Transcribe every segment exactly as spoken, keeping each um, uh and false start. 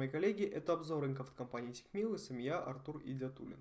уважаемые коллеги, это обзор рынков от компании Тикмил, и с вами я, Артур Идиатуллин.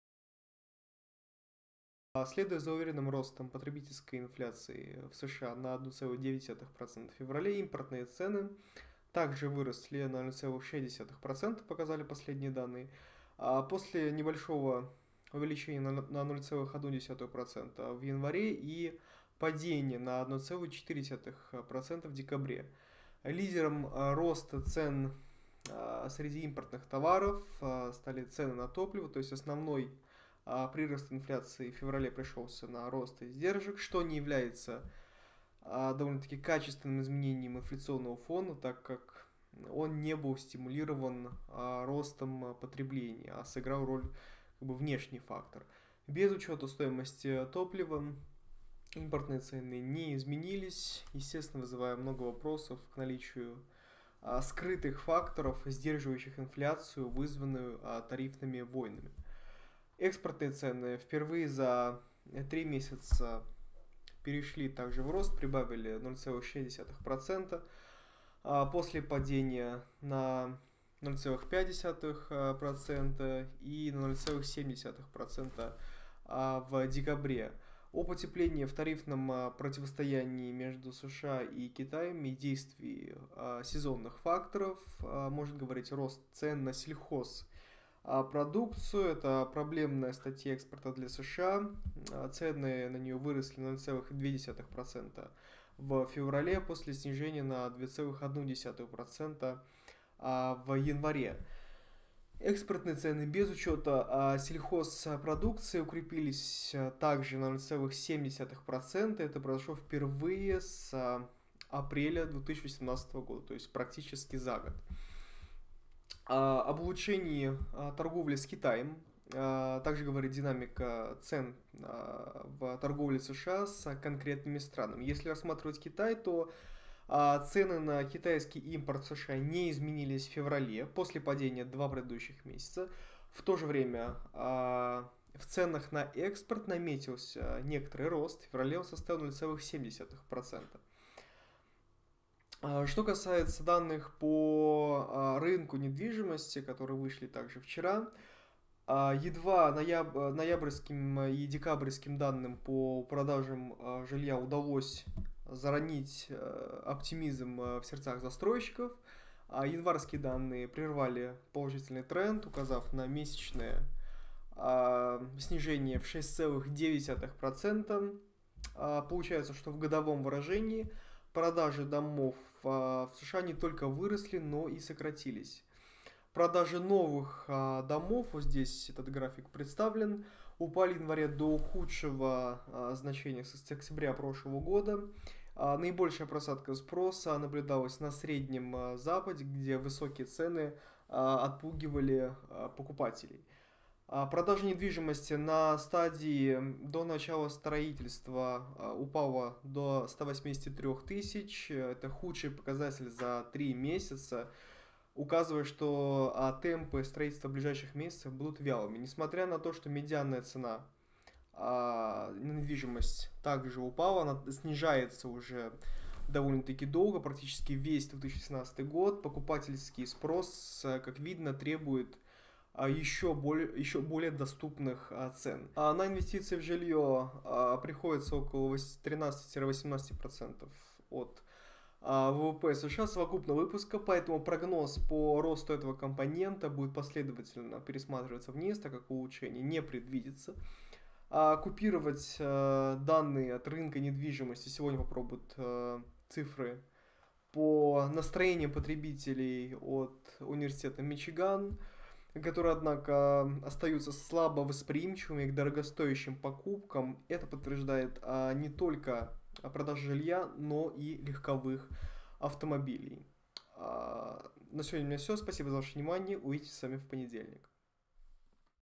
Следуя за уверенным ростом потребительской инфляции в США на одна целая девять десятых процента в феврале, импортные цены также выросли на ноль целых шесть десятых процента, показали последние данные. А после небольшого увеличения на ноль целых одна десятая процента в январе и падения на одна целая четыре десятых процента в декабре. Лидером роста цен среди импортных товаров стали цены на топливо, то есть основной прирост инфляции в феврале пришелся на рост издержек, что не является довольно-таки качественным изменением инфляционного фона, так как он не был стимулирован ростом потребления, а сыграл роль как бы внешний фактор. Без учета стоимости топлива импортные цены не изменились, естественно, вызывая много вопросов к наличию а, скрытых факторов, сдерживающих инфляцию, вызванную а, тарифными войнами. Экспортные цены впервые за три месяца перешли также в рост, прибавили ноль целых шесть десятых процента а, после падения на ноль целых пять десятых процента и на ноль целых семь десятых процента а, в декабре. О потеплении в тарифном противостоянии между США и Китаем и действии а, сезонных факторов а, может говорить рост цен на сельхозпродукцию. Это проблемная статья экспорта для США. А, цены на нее выросли на ноль целых две десятых процента в феврале после снижения на два целых одна десятая процента а, в январе. Экспортные цены без учета а, сельхозпродукции укрепились а, также на ноль целых семь десятых процента. Это произошло впервые с а, апреля две тысячи восемнадцатого года, то есть практически за год. А, об улучшении а, торговли с Китаем а, также говорит динамика цен а, в торговле США с конкретными странами. Если рассматривать Китай, то цены на китайский импорт в США не изменились в феврале после падения два предыдущих месяца. В то же время в ценах на экспорт наметился некоторый рост. В феврале он составил ноль целых семь десятых процента. Что касается данных по рынку недвижимости, которые вышли также вчера, едва нояб... ноябрьским и декабрьским данным по продажам жилья удалось заронить э, оптимизм э, в сердцах застройщиков. А январские данные прервали положительный тренд, указав на месячное э, снижение в шесть целых девять десятых процента. А, получается, что в годовом выражении продажи домов э, в США не только выросли, но и сократились. Продажи новых э, домов, вот здесь этот график представлен, упали в январе до худшего э, значения с октября прошлого года. Наибольшая просадка спроса наблюдалась на Среднем Западе, где высокие цены отпугивали покупателей. Продажа недвижимости на стадии до начала строительства упала до ста восьмидесяти трёх тысяч. Это худший показатель за три месяца, указывая, что темпы строительства в ближайших месяцах будут вялыми. Несмотря на то, что медианная цена А, недвижимость также упала, она снижается уже довольно-таки долго, практически весь две тысячи семнадцатый год. Покупательский спрос, как видно, требует еще более, еще более доступных цен. А на инвестиции в жилье приходится около тринадцати-восемнадцати процентов от ВВП США совокупного выпуска, поэтому прогноз по росту этого компонента будет последовательно пересматриваться вниз, так как улучшение не предвидится. А купировать э, данные от рынка недвижимости сегодня попробуют э, цифры по настроению потребителей от университета Мичиган, которые, однако, остаются слабо восприимчивыми к дорогостоящим покупкам. Это подтверждает а, не только продажу жилья, но и легковых автомобилей. А, на сегодня у меня все. Спасибо за ваше внимание. Увидимся с вами в понедельник.